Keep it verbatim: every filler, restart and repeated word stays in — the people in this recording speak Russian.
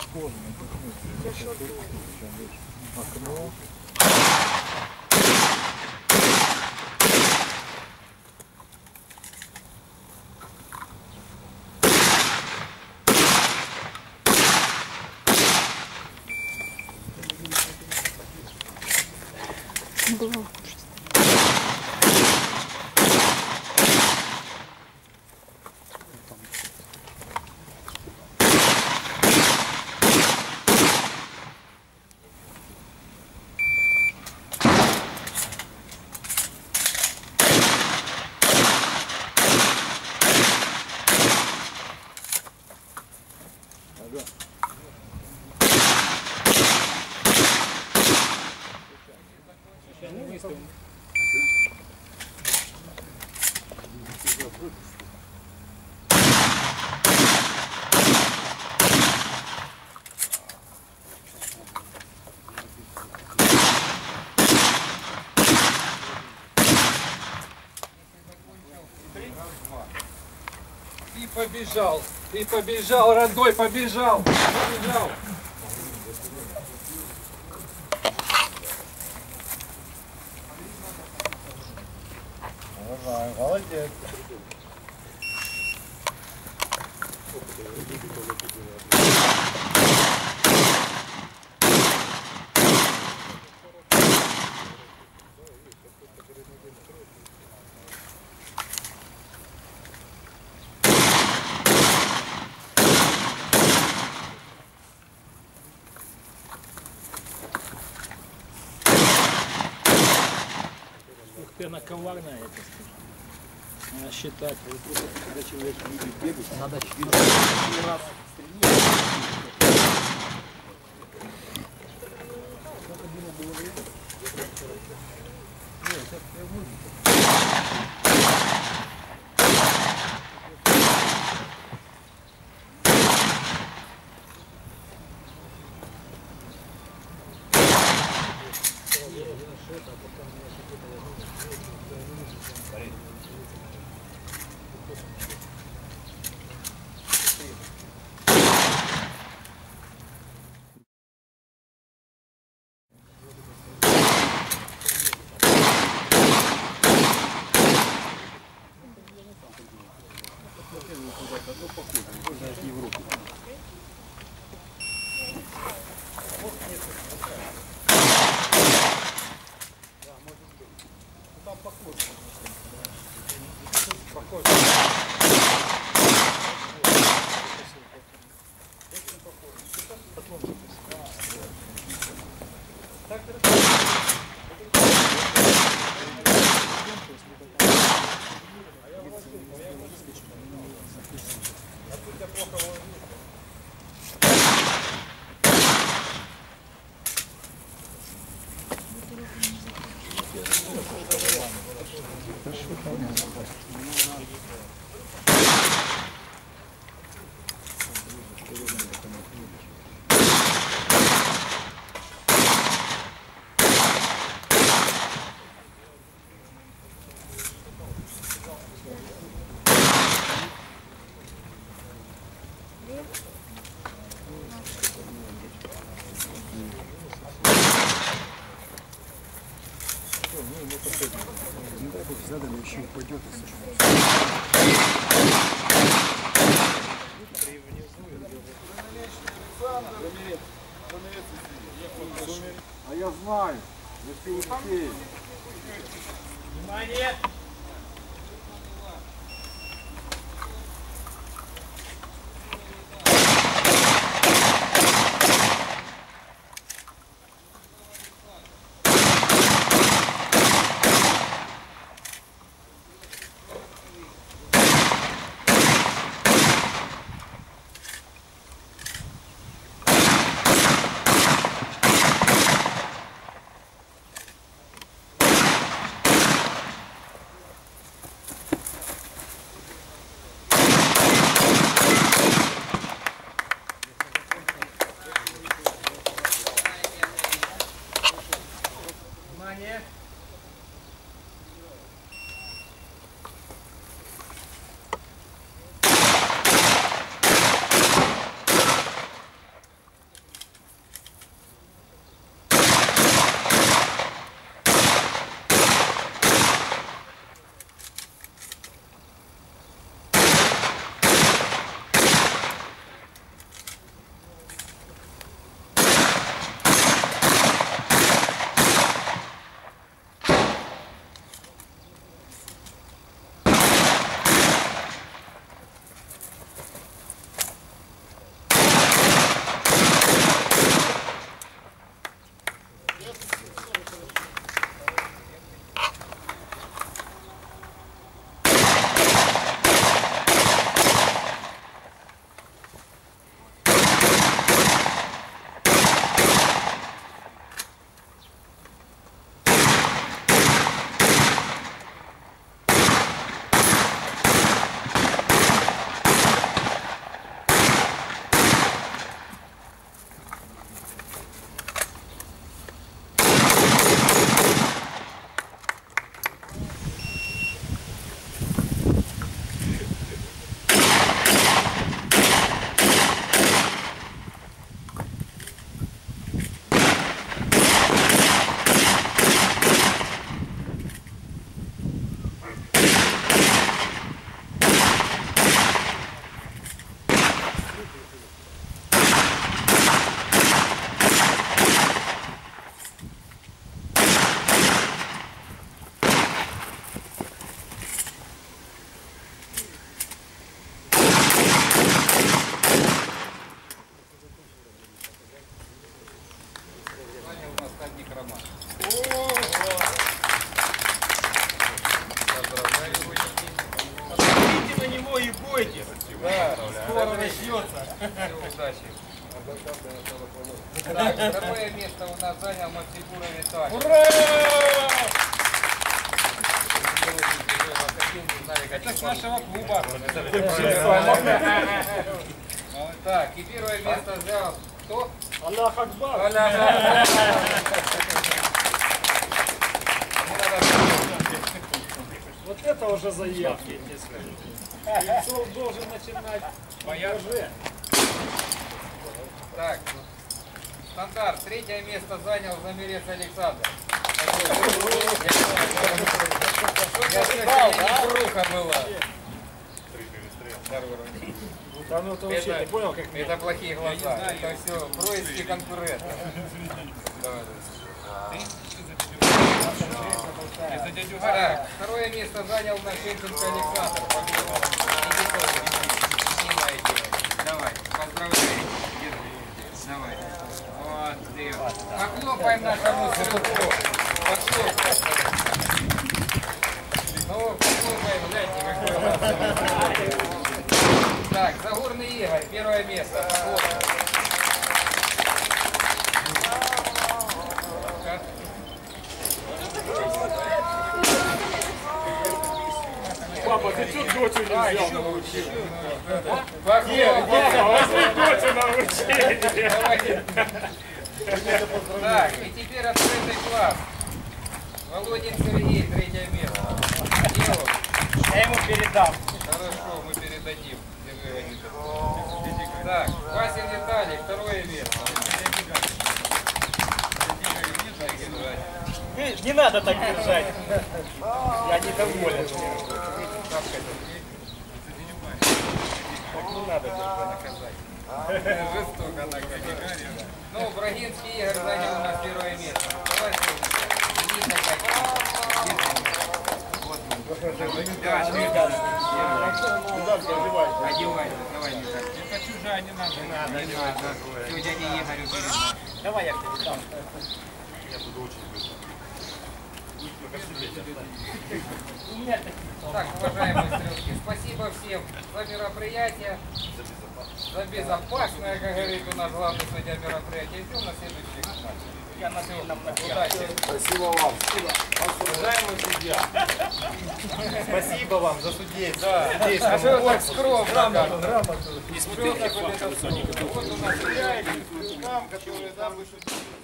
Окно. Было. И побежал, и побежал, родной, побежал, побежал. Давай, молодец. Ух ты, она коварная, это скажи. Надо считать. Когда человек любит бегать, Надо четыре раз стрелять. Ну, похоже, можно из Европы. Да, может быть. Ну, там похоже. Похоже. Очень похоже. Так хорошо. Не дай бог задали, еще упадет и А я знаю, если успеешь. Внимание! и бойтесь. Да, Скоро начнется. всего удачи. Так, второе место у нас занял Мацикура Виталий. Ура! Это с нашего клуба. Так, и первое место взял кто? Аллах Акбар. Аллах Вот это уже заявки, я тебе скажу. Ельцов должен начинать уже. Так, стандарт. Третье место занял Замерец Александр. Круха была. Да ну ты вообще не понял, как Это плохие глаза. Это все происки конкурентов. Давай, Так, второе место занял Нащенченко Александр. Давай, поздравляю. Давай. Вот, ты. Похлопаем нашему стрелку. Похлопаем. Ну, похлопаем, гляньте, какой у нас. Так, Загорный Игорь, первое место. Похлопаем. Папа, ты что дочу не взял? Похлопаем. Возьми дочу на вручение. Так, и теперь открытый класс. Володин Сергей, третье место. Дело. Я ему передам. Хорошо, мы передадим. Держи, Анита. Так, Васин Виталий, второе место. Не надо так держать. Я недоволен. Не надо наказать. Жестоко наказать. Ну, Брагинский Игорь занял у нас первое место. Давай, видно как. Вот он. Одевай, давай, не так. Это чужая, не надо. Не надо, не надо. Все, дяде Игорю передай. Давай я передам. Так, уважаемые стрелки, спасибо всем за мероприятие, за безопасное, как говорит у нас главный судья мероприятия. Идем на следующий канал. Я на сильном Удачи. Спасибо вам. Уважаемый судья. Спасибо вам за судейство. Да. А что вы так скромно? Грамоту. Вот у нас судья, Там, которые там вышли.